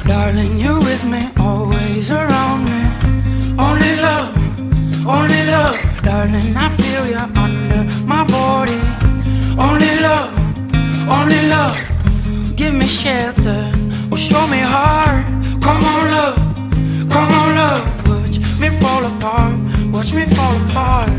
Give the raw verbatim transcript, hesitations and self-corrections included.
Darling, you're with me, always around me. Only love, only love. Darling, I feel you under my body. Only love, only love. Give me shelter, or show me heart. Come on love, come on love. Watch me fall apart, watch me fall apart.